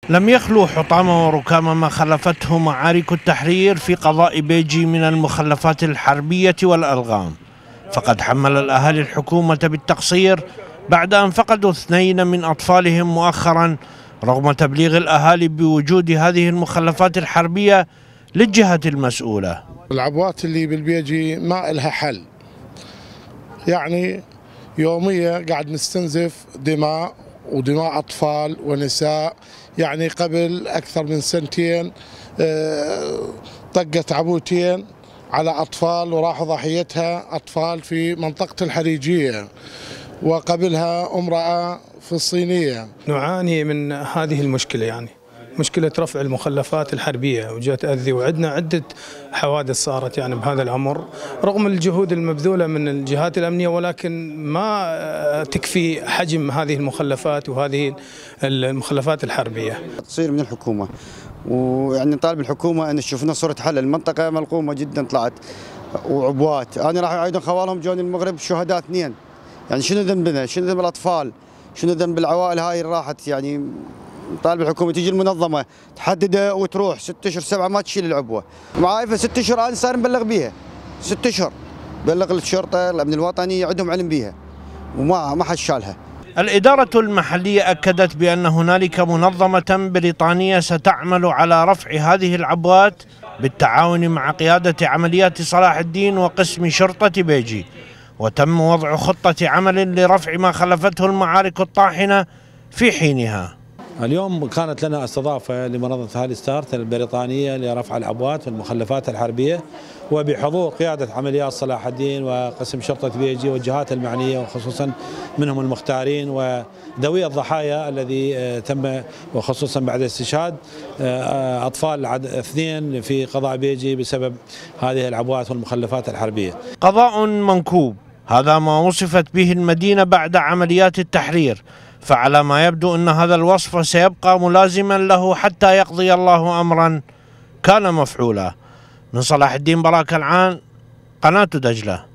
لم يخلو حطام وركام ما خلفته معارك التحرير في قضاء بيجي من المخلفات الحربية والألغام، فقد حمل الأهالي الحكومة بالتقصير بعد أن فقدوا 2 من أطفالهم مؤخرا، رغم تبليغ الأهالي بوجود هذه المخلفات الحربية للجهة المسؤولة. العبوات اللي بالبيجي ما إلها حل، يعني يوميا قاعد نستنزف دماء ودماء أطفال ونساء. يعني قبل أكثر من 2 سنين طقت عبوتين على أطفال وراحوا ضحيتها أطفال في منطقة الحريجية، وقبلها امرأة في الصينية. نعاني من هذه المشكلة، يعني مشكلة رفع المخلفات الحربية وجاء تأذي، وعندنا عدة حوادث صارت يعني بهذا الأمر رغم الجهود المبذولة من الجهات الأمنية، ولكن ما تكفي حجم هذه المخلفات وهذه المخلفات الحربية. تصير من الحكومة، ويعني نطالب الحكومة أن تشوف لنا صورة حل. المنطقة ملقومة جدا طلعت وعبوات. أنا راح أيضا خوالهم جوني المغرب شهداء 2، يعني شنو ذنبنا؟ شنو ذنب الأطفال؟ شنو ذنب العوائل هاي اللي راحت؟ يعني طالب الحكومة تيجي المنظمة تحددها وتروح 6 أشهر 7 ما تشيل العبوة. معايفة 6 أشهر أنا صار مبلغ بيها 6 أشهر، بلغ الشرطة الأمن الوطني عندهم علم بيها وما حد شالها. الإدارة المحلية أكدت بأن هنالك منظمة بريطانية ستعمل على رفع هذه العبوات بالتعاون مع قيادة عمليات صلاح الدين وقسم شرطة بيجي، وتم وضع خطة عمل لرفع ما خلفته المعارك الطاحنة في حينها. اليوم كانت لنا استضافة لمنظمة هالي ستارت البريطانية لرفع العبوات والمخلفات الحربية، وبحضور قيادة عمليات صلاح الدين وقسم شرطة بيجي والجهات المعنية، وخصوصا منهم المختارين وذوي الضحايا الذي تم، وخصوصا بعد استشهاد أطفال 2 في قضاء بيجي بسبب هذه العبوات والمخلفات الحربية. قضاء منكوب، هذا ما وصفت به المدينة بعد عمليات التحرير، فعلى ما يبدو أن هذا الوصف سيبقى ملازما له حتى يقضي الله أمرا كان مفعولا. من صلاح الدين براك العان، قناة دجلة.